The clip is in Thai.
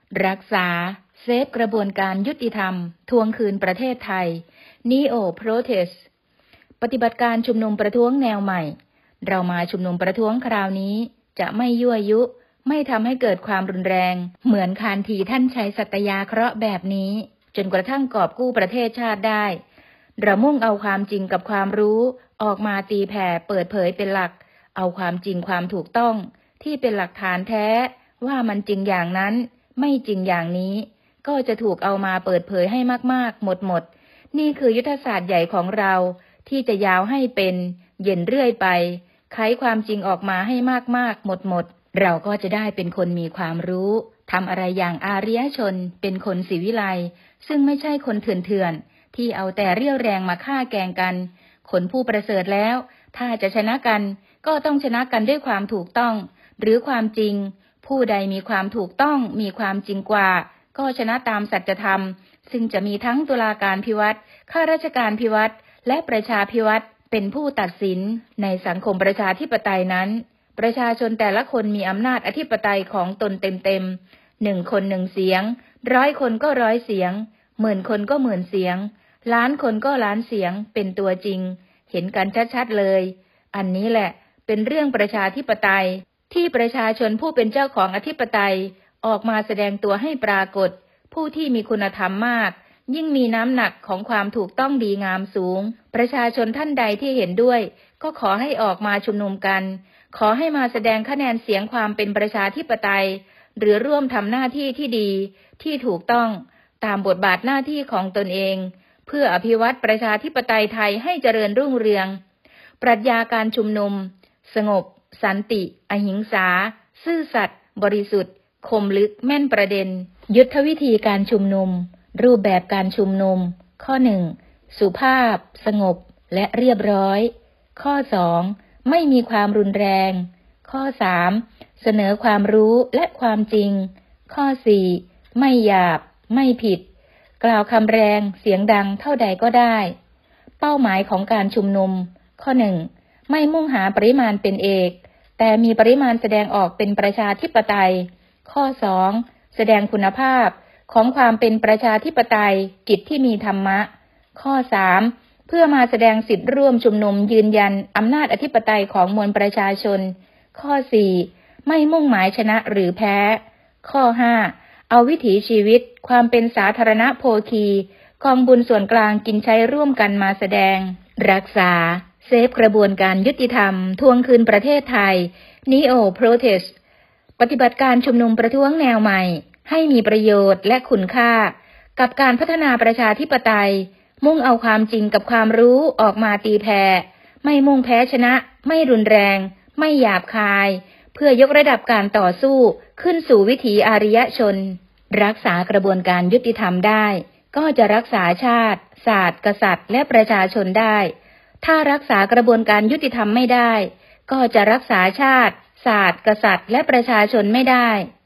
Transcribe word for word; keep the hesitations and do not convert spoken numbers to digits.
รักษาเซฟกระบวนการยุติธรรมทวงคืนประเทศไทย Neo Protest ปฏิบัติการชุมนุมประท้วงแนวใหม่เรามาชุมนุมประท้วงคราวนี้จะไม่ยั่วยุไม่ทำให้เกิดความรุนแรงเหมือนคานทีท่านชัยสัตยาเคราะห์แบบนี้จนกระทั่งกอบกู้ประเทศชาติได้เรามุ่งเอาความจริงกับความรู้ออกมาตีแผ่เปิดเผยเป็นหลักเอาความจริงความถูกต้องที่เป็นหลักฐานแท้ว่ามันจริงอย่างนั้นไม่จริงอย่างนี้ก็จะถูกเอามาเปิดเผยให้มากๆหมดๆนี่คือยุทธศาสตร์ใหญ่ของเราที่จะยาวให้เป็นเย็นเรื่อยไปไขความจริงออกมาให้มากๆหมดๆเราก็จะได้เป็นคนมีความรู้ทำอะไรอย่างอารยชนเป็นคนศิวิไลซึ่งไม่ใช่คนเถื่อนๆที่เอาแต่เรี่ยวแรงมาฆ่าแกงกันคนผู้ประเสริฐแล้วถ้าจะชนะกันก็ต้องชนะกันด้วยความถูกต้องหรือความจริงผู้ใดมีความถูกต้องมีความจริงกว่าก็ชนะตามสัจธรรมซึ่งจะมีทั้งตุลาการพิวัตรข้าราชการพิวัตรและประชาพิวัตรเป็นผู้ตัดสินในสังคมประชาธิปไตยนั้นประชาชนแต่ละคนมีอำนาจอธิปไตยของตนเต็มๆหนึ่งคนหนึ่งเสียงร้อยคนก็ร้อยเสียงหมื่นคนก็หมื่นเสียงล้านคนก็ล้านเสียงเป็นตัวจริงเห็นกันชัดๆเลยอันนี้แหละเป็นเรื่องประชาธิปไตยที่ประชาชนผู้เป็นเจ้าของอธิปไตยออกมาแสดงตัวให้ปรากฏผู้ที่มีคุณธรรมมากยิ่งมีน้ำหนักของความถูกต้องดีงามสูงประชาชนท่านใดที่เห็นด้วยก็ขอให้ออกมาชุมนุมกันขอให้มาแสดงคะแนนเสียงความเป็นประชาธิปไตยหรือร่วมทำหน้าที่ที่ดีที่ถูกต้องตามบทบาทหน้าที่ของตนเองเพื่ออภิวัตรประชาธิปไตยไทยให้เจริญรุ่งเรืองปรัชญาการชุมนุมสงบสันติอหิงสาซื่อสัตย์บริสุทธิ์คมลึกแม่นประเด็นยุทธวิธีการชุมนุมรูปแบบการชุมนุมข้อหนึ่งสุภาพสงบและเรียบร้อยข้อสองไม่มีความรุนแรงข้อสามเสนอความรู้และความจริงข้อสี่ไม่หยาบไม่ผิดกล่าวคำแรงเสียงดังเท่าใดก็ได้เป้าหมายของการชุมนุมข้อหนึ่งไม่มุ่งหาปริมาณเป็นเอกแต่มีปริมาณแสดงออกเป็นประชาธิปไตยข้อสองแสดงคุณภาพของความเป็นประชาธิปไตยจิตที่มีธรรมะข้อสามเพื่อมาแสดงสิทธิร่วมชุมนุมยืนยันอำนาจอธิปไตยของมวลประชาชนข้อสี่ไม่มุ่งหมายชนะหรือแพ้ข้อห้าเอาวิถีชีวิตความเป็นสาธารณโภคีกองบุญส่วนกลางกินใช้ร่วมกันมาแสดงรักษาเซฟกระบวนการยุติธรรมทวงคืนประเทศไทย Neo Protest ปฏิบัติการชุมนุมประท้วงแนวใหม่ให้มีประโยชน์และคุณค่ากับการพัฒนาประชาธิปไตยมุ่งเอาความจริงกับความรู้ออกมาตีแผ่ไม่มุ่งแพ้ชนะไม่รุนแรงไม่หยาบคายเพื่อยกระดับการต่อสู้ขึ้นสู่วิถีอารยชนรักษากระบวนการยุติธรรมได้ก็จะรักษาชาติศาสตร์กษัตริย์และประชาชนได้ถ้ารักษากระบวนการยุติธรรมไม่ได้ก็จะรักษาชาติศาสตร์กษัตริย์และประชาชนไม่ได้